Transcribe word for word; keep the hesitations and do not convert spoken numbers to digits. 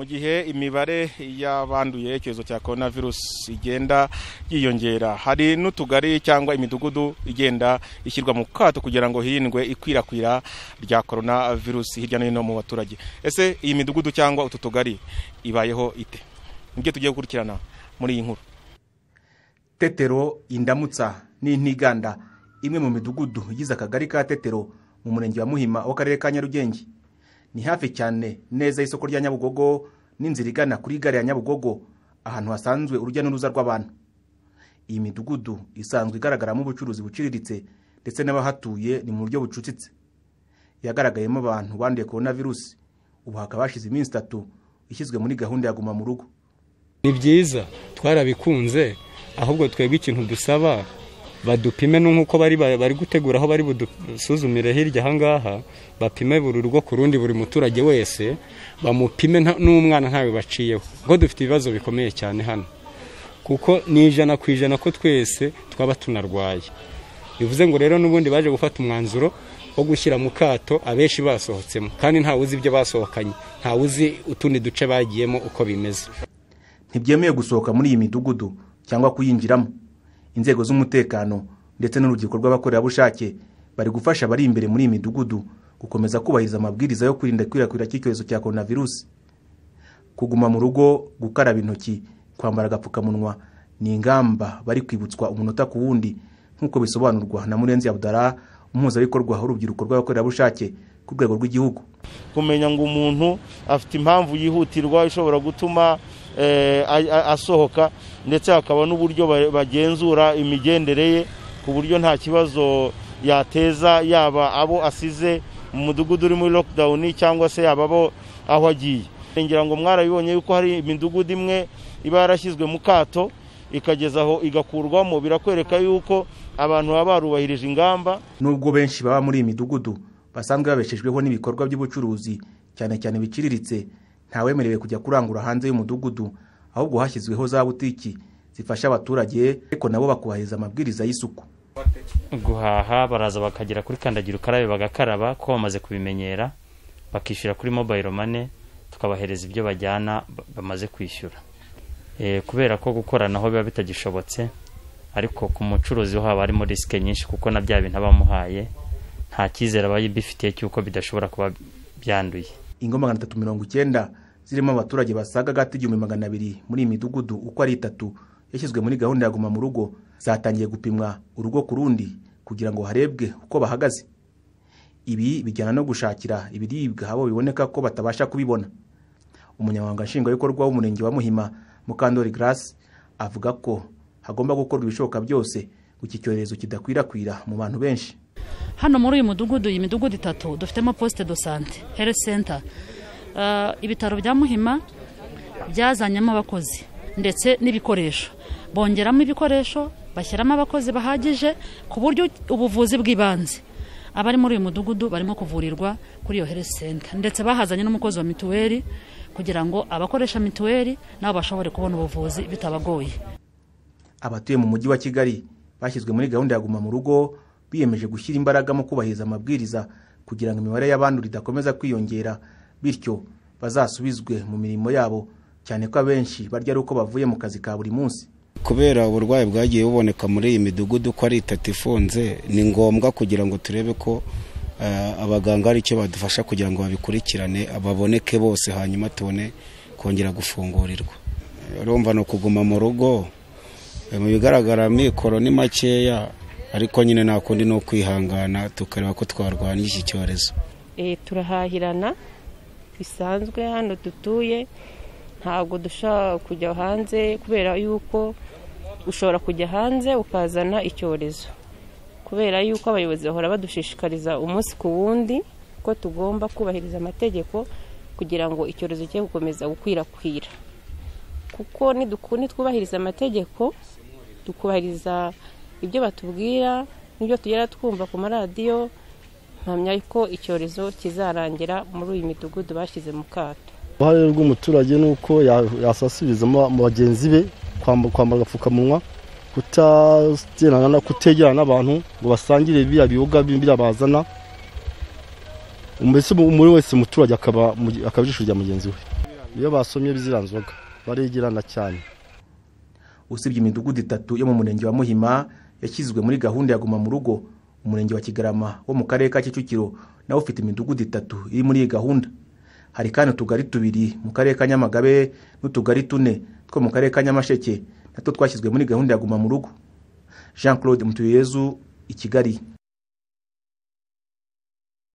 mu gihe imibare y'abanduye icyorezo cya coronavirus igenda yiyongera, hari n'utugari cyangwa imidugudu igenda ishyirwa mu kato kugira ngo hirindwe ikwirakwira rya coronavirus hirya no hino mu baturage. Ese iyi midugudu cyangwa utu tugari ibayeho ite? Nibyo tugiye gukurikirana muri iyi nkuru. Tetero, Indamutsa n'Intiganda, imwe mu midugudu igize akagari ka Tetero mu murenge wa Muhima w'akarere ka Nyarugenge. Ni hafi cyane neza y'isoko rya Nyabugogo n'inzira igana kuri gare ya Nyabugogo, ahantu hasanzwe urujya n'uruza rw'abantu. Iyi midugudu isanzwe igaragaramo ubucuruzi buciriritse ndetse n'abahatuye ni mu buryo bucucitse. Yagaragayemo abantu banduye coronavirus, ubu hakaba hashize iminsi itatu ishyizwe muri gahunda ya GUMA mu rugo. Ni byiza, twarabikunze, ahubwo twebwe ikintu dusaba badupime nk'uko bari bari gutegura aho bari budusuzumire hirya hangaha, bapime buri rugo ku rundi, buri muturage wese bamupime n'umwana ntawe baciyeho, ngo dufite ibibazo bikomeye cyane hano, kuko ni ijana ku ijana ko twese twaba tunarwaye. Bivuze ngo rero n'ubundi baje gufata umwanzuro wo gushyira mu kato abenshi basohotsemo, kandi nta wuzi ibyo basohokanye, nta wuzi utundi duce bagiyemo uko bimeze. Ntibyemeye gusohoka muri iyi midugudu cyangwa kuyinjiramo. Inzego z'umutekano ndetse n'urubyiruko rw'abakorerabushake bari gufasha bari imbere muri iyi midugudu gukomeza kubahiriza amabwiriza yo kwirinda kwirakwira cy'icyorezo cya coronavirus. Kuguma mu rugo, gukaraba intoki, kwambara agapfukamunwa ni ingamba bari kwibutswa umunota ku wundi, nk'uko bisobanurwa na Murenzi Abdara, umuhuzabikorwa w'urubyiruko rw'abakorerabushake ku rwego rw'igihugu. Kumenya ngo umuntu afite impamvu yihutirwa ishobora gutuma eh, asohoka, ndetse hakaba n'uburyo bagenzura imigendere ye ku buryo nta kibazo yateza, yaba abo asize mu mudugudu uri muri lockdown cyangwa se yaba abo aho agiye. Ngira ngo mwarabibonye yuko hari imidugudu imwe iba yarashyizwe mu kato ikagezaho igakurwamo, birakwereka yuko abantu baba barubahirije ingamba. Nubwo benshi baba muri iyi midugudu basanzwe babeshejweho n'ibikorwa by'ubucuruzi cyane cyane biciriritse, ntawemerewe kujya kurangura hanze y'umudugudu, ahubwo hashyizweho za butiki zifasha abaturage, ariko nabo bakubahiriza amabwiriza y'isuku. Guhaha baraza bakagera kuri kandagira ukarabe bagakaraba, ko bamaze kubimenyera, bakishyura kuri mobile money, tukabahereza ibyo bajyana bamaze kwishyura. E, kubera ko gukoranaho biba bitagishobotse, ariko ku mucuruzi ho haba harimo risk nyinshi, kuko na bya bintu abamuhaye nta cyizere abayibifitiye cyuko bidashobora kuba byanduye. Ingo magana atatu mirongo icyenda zirimo abaturage basaga gati igihumbi magana abiri muri imidugudu uko ari itatu yashyizwe muri gahunda ya GUMA mu rugo, zatangiye gupimwa urugo ku rundi kugira ngo harebwe uko bahagaze. Ibi bijyana no gushakira ibiribwa abo biboneka ko batabasha kubibona. Umunyamabanga nshingwabikorwa w'umurenge wa Muhima, Mukandori Grace, avuga ko hagomba gukorwa ibishoboka byose iki cyorezo kidakwirakwira mu bantu benshi. Hano muri uyu mudugudu, iyi midugudu itatu dufitemo poste de santé, health center. Uh, ibitaro bya Muhima byazanyemo abakozi ndetse n'ibikoresho, bongeramo ibikoresho, bashyiramo abakozi bahagije ku buryo ubuvuzi bw'ibanze abari muri uyu mudugudu barimo kuvurirwa kuri iyo health center, ndetse bahazanye n'umukozi wa mituweli kugira ngo abakoresha mituweli nabo bashobore kubona ubuvuzi bitabagoye. Abatuye mu mujyi wa Kigali bashyizwe muri gahunda ya GUMA mu rugo biyemeje gushyira imbaraga mu kubahiriza amabwiriza kugira ngo imibare y'abantu ridakomeza kwiyongera, bityo bazasubizwe mu mirimo yabo, cyane ko abenshi barya ari uko bavuye mu kazi ka buri munsi. Kubera uburwayi bwagiye buboneka muri iyi midugudu ko ari itatu ifunze, ni ngombwa kugira ngo turebe ko uh, abaganga ari cyo badufasha kugira ngo babikurikirane ababoneke bose, hanyuma tubone kongera gufungurirwa. Urumva no kuguma mu rugo, mu bigaragara mikoro ni makeya, ariko nyine nta kundi no kwihangana tukareba ko twarwanya iki cyorezo. Eh, turahahirana bisanzwe hano dutuye, ntabwo dushaka kujya hanze kubera yuko ushobora kujya hanze ukazana icyorezo, kubera yuko abayobozi bahora badushishikariza umunsi ku wundi ko tugomba kubahiriza amategeko kugira ngo icyorezo cye gukomeza gukwirakwira. Kuko nidukuni twubahiriza amategeko, tukubahiriza ibyo batubwira n'ibyo tugera twumva ku maradiyo, mpamya ko icyorezo kizarangira muri uyu midugudu bashyize mu kato. Uruhare rw'umuturage nuko yasasiriza mu bagenzi be, kwambara agapfukamunwa, kutagerana kutegerana n'abantu ngo basangire biya biyoga bimbira bazana, mbese muri wese umuturage akaba akabijisho rya mugenzi we. iyo basomye bizira nzoga barigirana cyane. Usibye imidugudu itatu yo mu murenge wa Muhima yashyizwe muri gahunda ya guma mu rugo, umurenge wa Kigarama wo mu karere ka Kicukiro nawo ufite imidugudu itatu iri muri iyi gahunda. Hari kandi utugari tubiri mu karere ka Nyamagabe n'utugari tune two mu karere ka Nyamasheke natwo twashyizwe muri gahunda ya guma mu rugo. Jean Claude Mutuyezu, i Kigali.